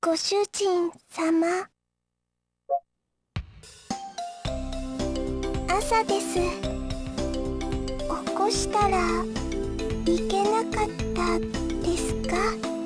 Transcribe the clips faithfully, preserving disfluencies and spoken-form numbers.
ご主人様。朝です。起こしたらいけなかったですか？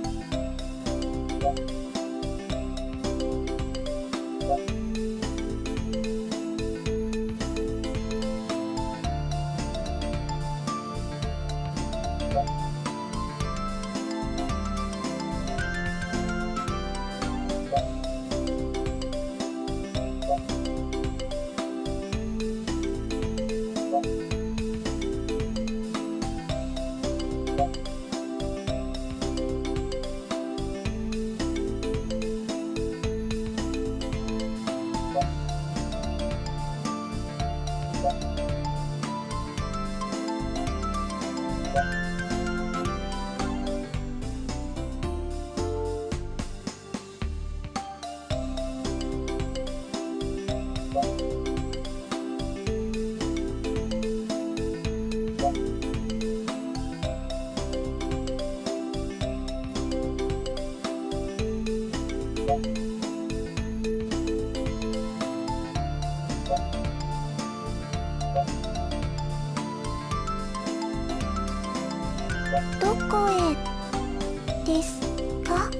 どこへですか？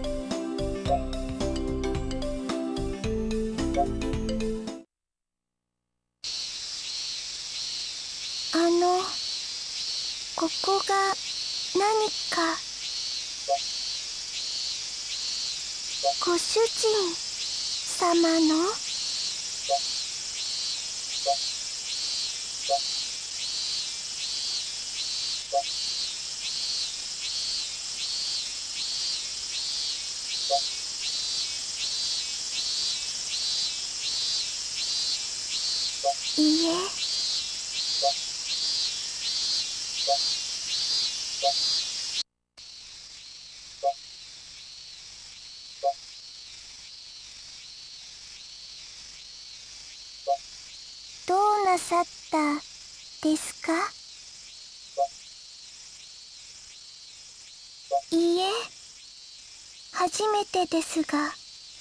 あの、ここが何か？ご主人様の？いいえ。どうなさったですか？いいえ、初めてですが。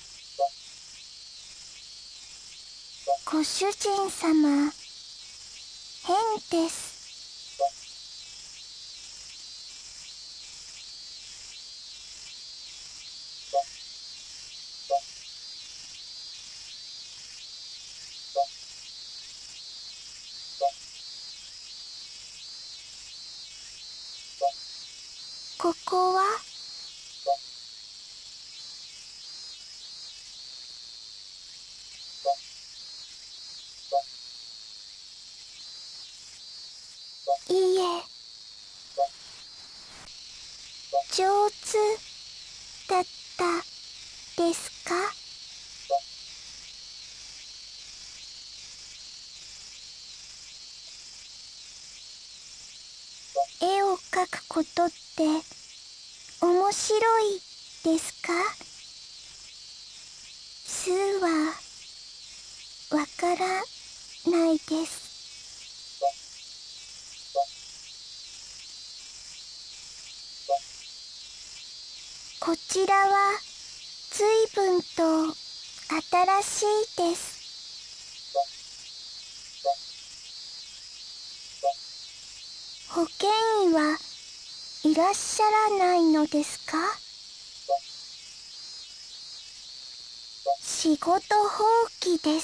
ご主人様、変です。ここは？いいえ。上手だったですか？絵を描くことって面白いですか？数はわからないです。こちらはずいぶんと新しいです。保健医はいらっしゃらないのですか？仕事放棄です。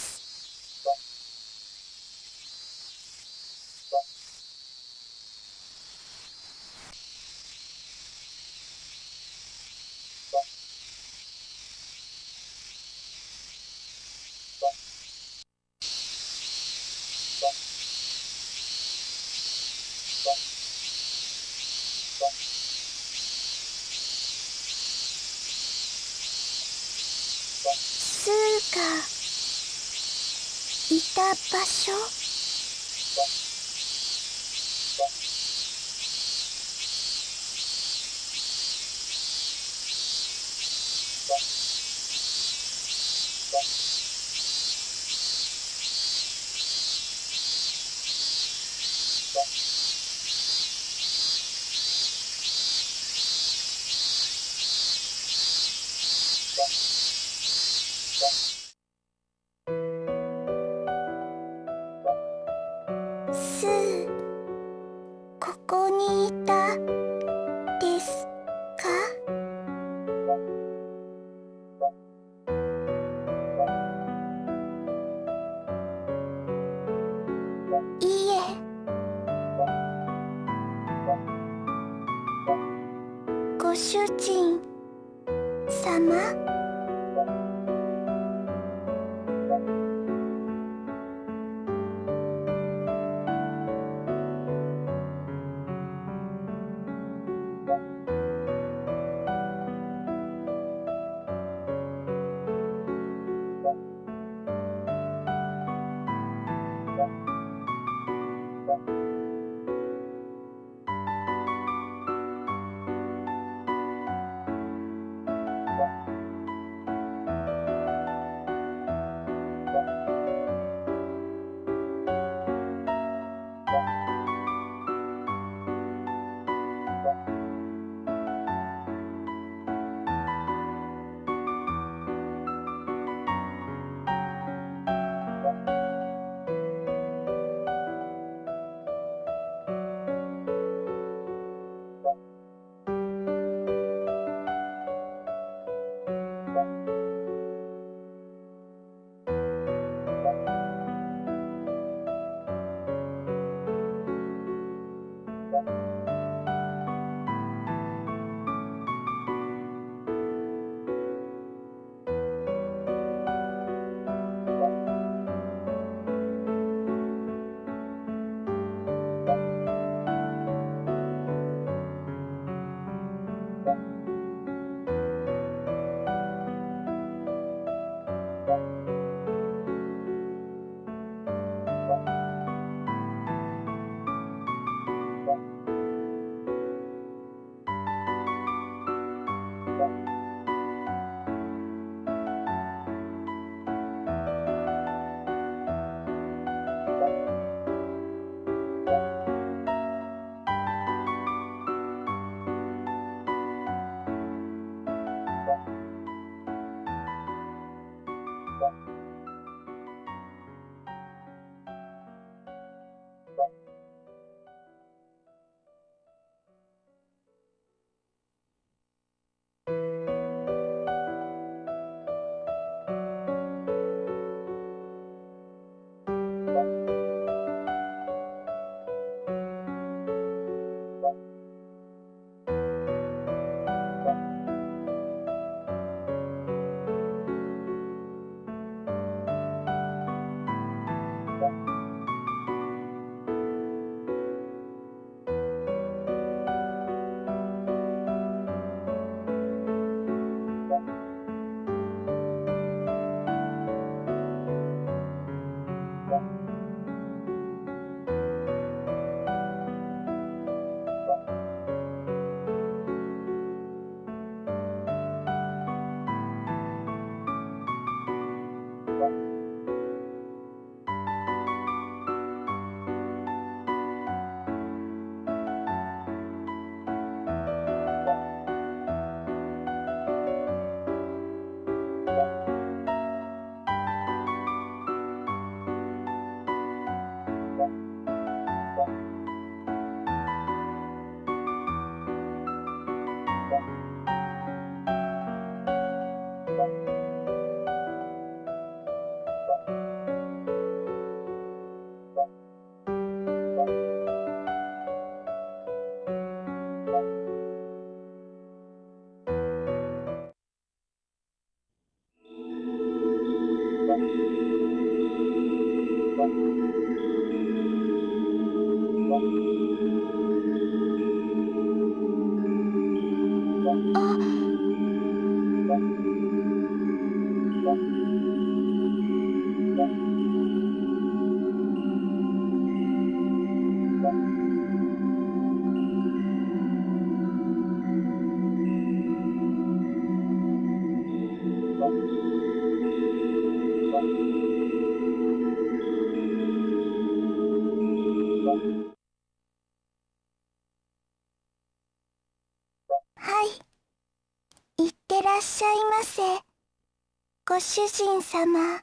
スーがいた場所？ 様。いってらっしゃいませ、ご主人様。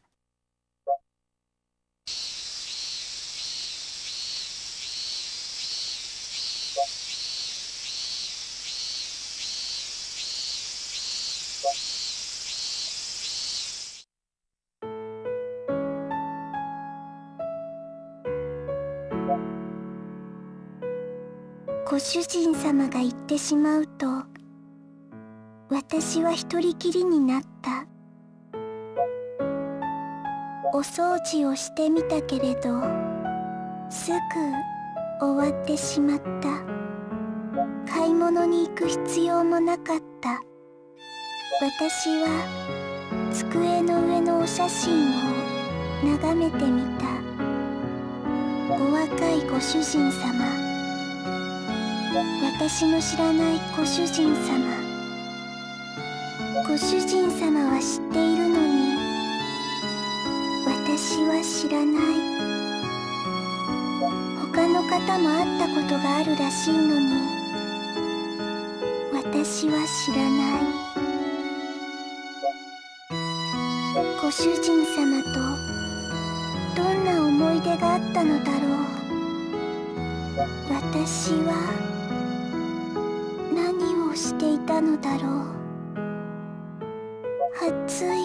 ご主人様が行ってしまうと、 私は一人きりになった。お掃除をしてみたけれど、すぐ終わってしまった。買い物に行く必要もなかった。私は机の上のお写真を眺めてみた。お若いご主人様、私の知らないご主人様。ご主人様は知っているのに、私は知らない。他の方も会ったことがあるらしいのに、私は知らない。ご主人様とどんな思い出があったのだろう。私は何をしていたのだろう。暑い。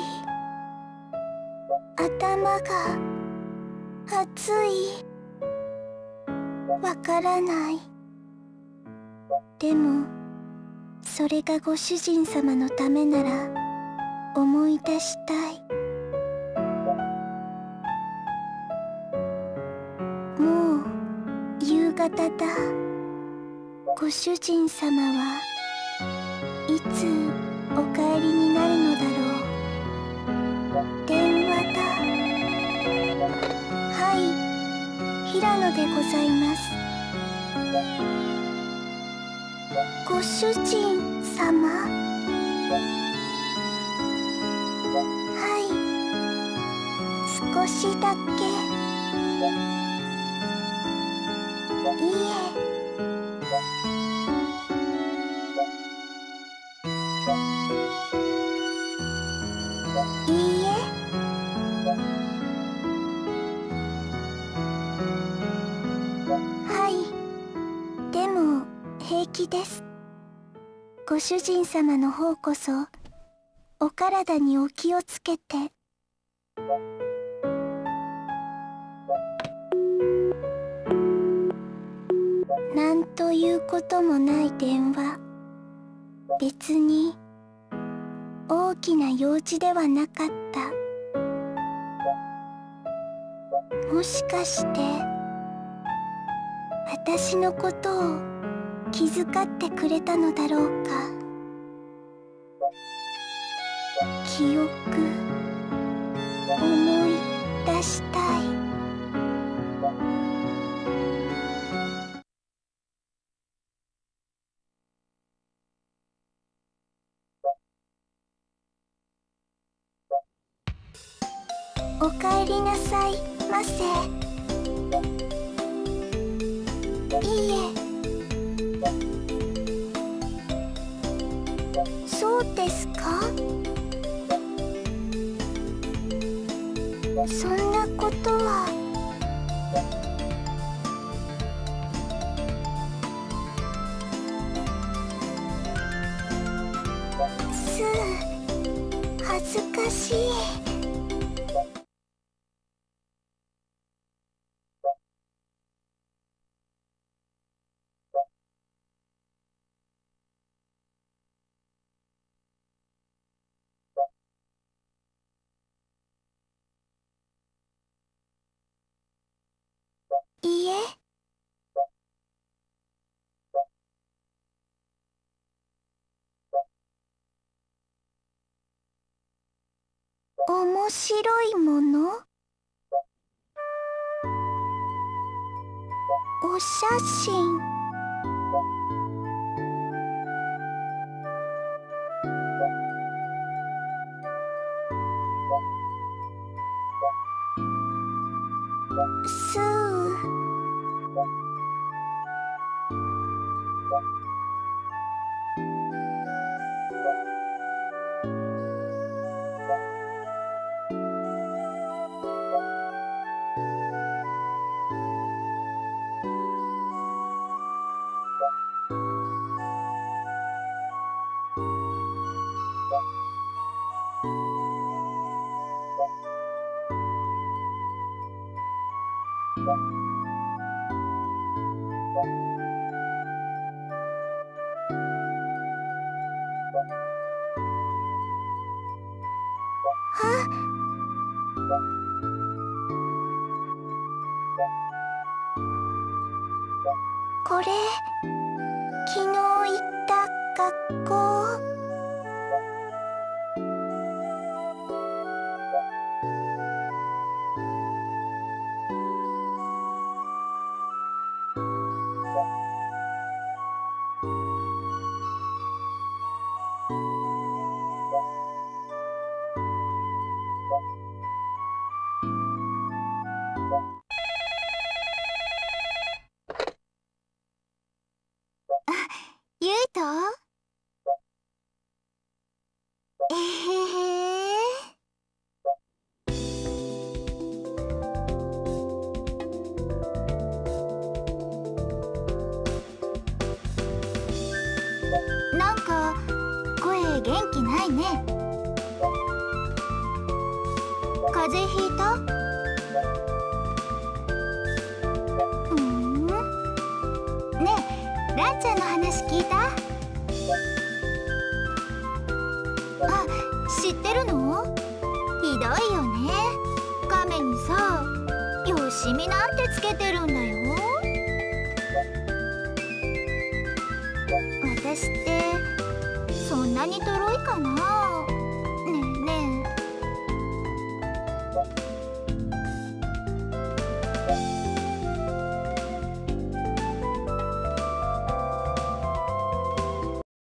頭が暑い。わからない。でもそれがご主人様のためなら思い出したい。もう夕方だ。ご主人様はいつお帰りになるのだろう。電話だ。はい、平野でございます。ご主人様。はい、少しだけ。いいえ。いいえ。はい、でも平気です。ご主人様の方こそお体にお気をつけて。なんということもない電話。別に大きな用事ではなかった。もしかして私のことを気遣ってくれたのだろうか。記憶、思い出したい。おかえりなさいませ。いいえ。そうですか？そんなことは。すう、恥ずかしい。いいえ。面白いもの？お写真。すう。 これ昨日行った学校。ゆいと、えへへ。なんか声元気ないね。風邪ひいた？うーん。ねえ、ランちゃんの話聞いた？あ、知ってるの？ひどいよね。亀にさ、よしみなんてつけてるんだよ。私ってそんなにとろいかな。